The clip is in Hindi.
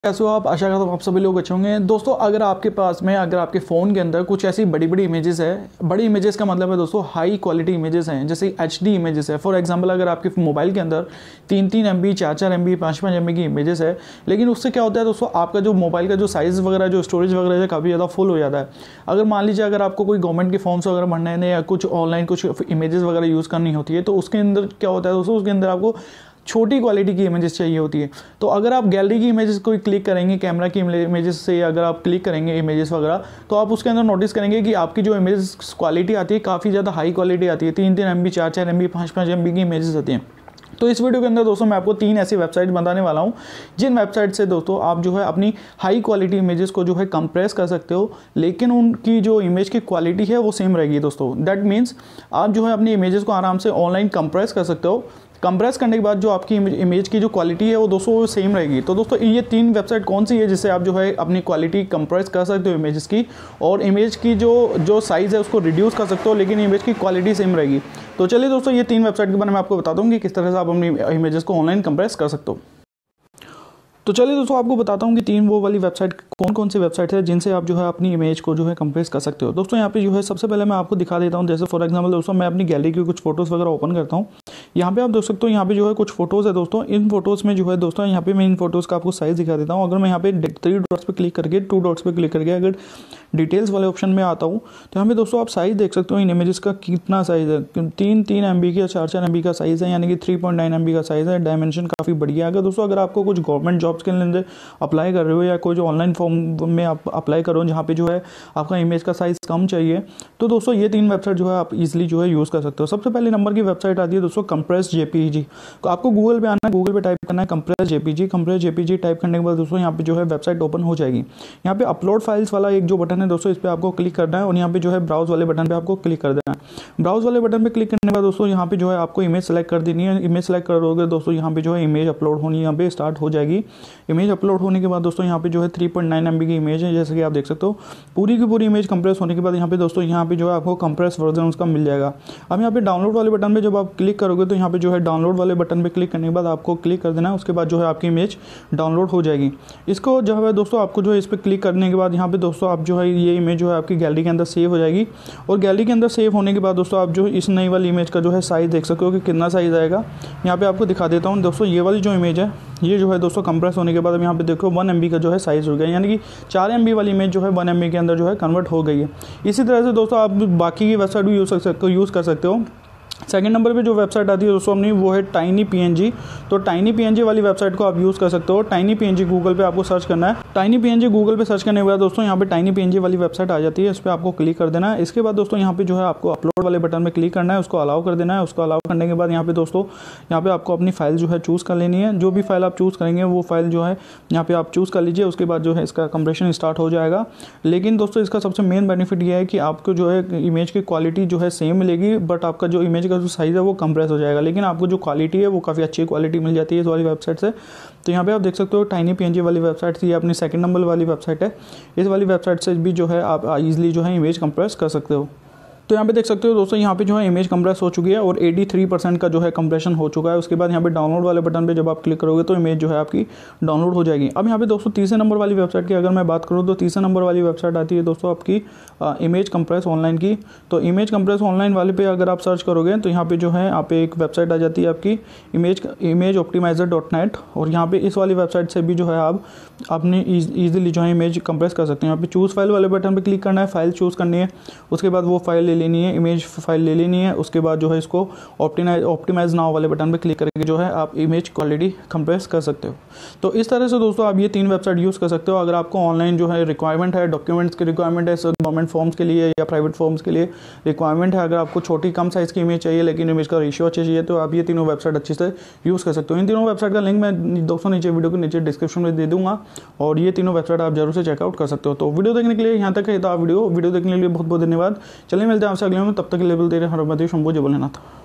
कैसे हो आप? आशा करता हूँ आप सभी लोग अच्छे होंगे। दोस्तों अगर आपके पास में अगर आपके फ़ोन के अंदर कुछ ऐसी बड़ी बड़ी इमेजेस है, बड़ी इमेजेस का मतलब है दोस्तों हाई क्वालिटी इमेजेस हैं, जैसे HD इमेजेस है। फॉर एग्जांपल अगर आपके मोबाइल के अंदर 3-3 MB 4-4 MB 5-5 MB की इमेजेस है, लेकिन उससे क्या होता है दोस्तों, आपका जो मोबाइल का जो साइज़ वगैरह जो स्टोरेज वगैरह है काफ़ी ज़्यादा फुल हो जाता है। अगर मान लीजिए अगर आपको कोई गवर्नमेंट के फॉर्म्स वगैरह भरने हैं या कुछ ऑनलाइन कुछ इमेजेस वगैरह यूज़ करनी होती है, तो उसके अंदर क्या होता है दोस्तों, उसके अंदर आपको छोटी क्वालिटी की इमेजेस चाहिए होती है। तो अगर आप गैलरी की इमेजेस कोई क्लिक करेंगे, कैमरा की इमेजेस से अगर आप क्लिक करेंगे इमेजेस वगैरह, तो आप उसके अंदर नोटिस करेंगे कि आपकी जो इमेजेस क्वालिटी आती है काफ़ी ज़्यादा हाई क्वालिटी आती है। 3-3 MB 4-4 MB 5-5 MB की इमेजेस आती हैं। तो इस वीडियो के अंदर दोस्तों मैं आपको 3 ऐसी वेबसाइट बताने वाला हूं, जिन वेबसाइट से दोस्तों आप जो है अपनी हाई क्वालिटी इमेजेस को जो है कंप्रेस कर सकते हो, लेकिन उनकी जो इमेज की क्वालिटी है वो सेम रहेगी दोस्तों। दैट मीन्स आप जो है अपनी इमेजेस को आराम से ऑनलाइन कंप्रेस कर सकते हो। कंप्रेस करने के बाद जो आपकी इमेज की जो क्वालिटी है वो दोस्तों वो सेम रहेगी। तो दोस्तों ये 3 वेबसाइट कौन सी है जिससे आप जो है अपनी क्वालिटी कंप्रेस कर सकते हो इमेजेस की, और इमेज की जो साइज़ है उसको रिड्यूस कर सकते हो, लेकिन इमेज की क्वालिटी सेम रहेगी। तो चलिए दोस्तों ये 3 वेबसाइट के बारे में आपको बता दूँ कि किस तरह से आप अपनी इमेजेस को ऑनलाइन कंप्रेस कर सकते हो। तो चलिए दोस्तों आपको बताता हूँ कि 3 वो वाली वेबसाइट कौन कौन सी वेबसाइट है जिनसे आप जो है अपनी इमेज को जो है कंप्रेस कर सकते हो। दोस्तों यहाँ पे जो है सबसे पहले मैं आपको दिखा देता हूँ। जैसे फॉर एग्जांपल दोस्तों मैं अपनी गैलरी की कुछ फोटोज़ वगैरह ओपन करता हूँ। यहाँ पे आप देख सकते हो, यहाँ पे जो है कुछ फोटोज़ है दोस्तों। इन फोटोज़ में जो है दोस्तों यहाँ पे मैं इन फोटोज़ का आपको साइज़ दिखा देता हूँ। अगर मैं यहाँ पे 3 डॉट्स पे क्लिक करके 2 डॉट्स पे क्लिक करके अगर डिटेल्स वाले ऑप्शन में आता हूँ, तो यहाँ पे दोस्तों आप साइज़ देख सकते हो इन इमेजेस का कितना साइज़ है। 3-3 MB का 4-4 MB का साइज़ है, यानी कि 3.9 MB का साइज़ है। डायमेंशन काफ़ी बढ़िया है। दोस्तों अगर आपको कुछ गवर्नमेंट जॉब्स के लिए अप्लाई कर रहे हो या कोई जो ऑनलाइन फॉर्म में आप अप्लाई करो जहाँ पे जो है आपका इमेज का साइज़ कम चाहिए, तो दोस्तों ये 3 वेबसाइट जो है आप इजीली जो है यूज़ कर सकते हो। सबसे पहले नंबर की वेबसाइट आती है दोस्तों कंप्रेस JPG। तो आपको गूगल पे आना है, गूगल पे टाइप करना है compress JPG। Compress JPG type करने के बाद दोस्तों यहाँ पे जो है वेबसाइट ओपन हो जाएगी। यहाँ पे अपलोड फाइल्स वाला एक जो बटन है दोस्तों, इस पर आपको क्लिक करना है और यहाँ पे जो है ब्राउज वाले बटन पे आपको क्लिक कर देना है। ब्राउज वाले बटन पे क्लिक करने के बाद दोस्तों यहाँ पे जो है आपको इमेज सेलेक्ट कर देनी है। इमेज सेलेक्ट करोगे दोस्तों यहाँ पे जो है इमेज अपलोड होनी यहाँ पे स्टार्ट हो जाएगी। इमेज अपलोड होने के बाद दोस्तों यहाँ पे जो है 3.9 MB की इमेज है, जैसे कि आप देख सकते हो। पूरी की पूरी इमेज कंप्रेस होने के बाद यहाँ पे दोस्तों यहाँ पे जो है आपको कंप्रेस वर्जन उसका मिल जाएगा। अब यहाँ पे डाउनलोड वाले बटन पे जब आप क्लिक करोगे तो यहाँ पे जो है डाउनलोड वाले बटन पे क्लिक करने के बाद आपको क्लिक कर देना है। उसके बाद जो है आपकी इमेज डाउनलोड हो जाएगी। इसको जो है दोस्तों आपको जो है इस पर क्लिक करने के बाद यहाँ पे दोस्तों आप जो है ये इमेज जो है आपकी गैलरी के अंदर सेव हो जाएगी। और गैलरी के अंदर सेव होने के बाद दोस्तों आप जो इस नई वाली इमेज का जो है साइज़ देख सकते हो कि कितना साइज़ आएगा। यहाँ पे आपको दिखा देता हूँ दोस्तों, ये वाली जो इमेज है ये जो है दोस्तों कंप्रेस होने के बाद अब यहाँ पे देखो 1 MB का जो है साइज़ हो गया, यानी कि 4 MB वाली इमेज जो है 1 MB के अंदर जो है कन्वर्ट हो गई है। इसी तरह से दोस्तों आप बाकी की वेबसाइट भी यूज़ कर सकते हो। सेकंड नंबर पे जो वेबसाइट आती है दोस्तों अपनी वो है टाइनी PNG। तो टाइनी PNG वाली वेबसाइट को आप यूज़ कर सकते हो। टाइनी PNG गूगल पे आपको सर्च करना है। टाइनी PNG गूगल पे सर्च करने के बाद दोस्तों यहाँ पे टाइनी PNG वाली वेबसाइट आ जाती है, इस पर आपको क्लिक कर देना है। इसके बाद दोस्तों यहाँ पे जो है आपको अपलोड वाले बटन में क्लिक करना है, उसको अलाउ कर देना है। उसको अलाउ करने के बाद यहाँ पे दोस्तों यहाँ पे आपको अपनी फाइल जो है चूज़ कर लेनी है। जो भी फाइल आप चूज़ करेंगे वो फाइल जो है यहाँ पे आप चूज़ कर लीजिए। उसके बाद जो है इसका कंप्रेशन स्टार्ट हो जाएगा। लेकिन दोस्तों इसका सबसे मेन बेनिफिट ये है कि आपको जो है इमेज की क्वालिटी जो है सेम मिलेगी, बट आपका जो इमेज का जो साइज़ है वो कंप्रेस हो जाएगा, लेकिन आपको जो क्वालिटी है वो काफ़ी अच्छी क्वालिटी मिल जाती है इस वाली वेबसाइट से। तो यहाँ पे आप देख सकते हो टाइनी PNG वाली वेबसाइट से, ये अपनी सेकंड नंबर वाली वेबसाइट है। इस वाली वेबसाइट से भी जो है आप इजीली जो है इमेज कंप्रेस कर सकते हो। तो यहाँ पे देख सकते हो दोस्तों यहाँ पे जो है इमेज कंप्रेस हो चुकी है और 83% का जो है कंप्रेशन हो चुका है। उसके बाद यहाँ पे डाउनलोड वाले बटन पे जब आप क्लिक करोगे तो इमेज जो है आपकी डाउनलोड हो जाएगी। अब यहाँ पे दोस्तों तीसरे नंबर वाली वेबसाइट की अगर मैं बात करूँ तो तीसरे नंबर वाली वेबसाइट आती है दोस्तों आपकी इमेज कंप्रेस ऑनलाइन की। तो इमेज कंप्रेस ऑनलाइन वाले पे अगर आप सर्च करोगे तो यहाँ पे जो है आप एक वेबसाइट आ जाती है आपकी इमेज optimizer.net। और यहाँ पे इस वाली वेबसाइट से भी जो है आप अपनी ईजिली जो है इमेज कंप्रेस कर सकते हैं। यहाँ पे चूज़ फाइल वाले बटन पे क्लिक करना है, फाइल चूज़ करनी है। उसके बाद वो फाइल ले लेनी है, इमेज फाइल ले लेनी है। उसके बाद जो है इसको ऑप्टिमाइज नाउ वाले बटन पे क्लिक करके जो है आप इमेज क्वालिटी कंप्रेस कर सकते हो। तो इस तरह से दोस्तों आप ये 3 वेबसाइट यूज़ कर सकते हो। अगर आपको ऑनलाइन जो है रिक्वायरमेंट है, डॉक्यूमेंट्स की रिक्वायरमेंट है, गवर्नमेंट फॉर्म्स के लिए या प्राइवेट फॉर्म्स के लिए रिक्वायरमेंट है, अगर आपको छोटी कम साइज़ की इमेज चाहिए लेकिन इमेज का रेशियो अच्छे चाहिए, तो आप ये तीनों वेबसाइट अच्छे से यूज़ कर सकते हो। इन तीनों वेबसाइट का लिंक मैं दोस्तों नीचे वीडियो के नीचे डिस्क्रिप्शन में दे दूँगा और ये तीनों वेबसाइट आप जरूर से चेकआउट कर सकते हो। तो वीडियो देखने के लिए यहाँ तक है, तो आप वीडियो देखने के लिए बहुत बहुत धन्यवाद। चलिए मिलते हैं आपसे अगले में, तब तक के लेवल दे रहे हर शंभू जय भोलेनाथ।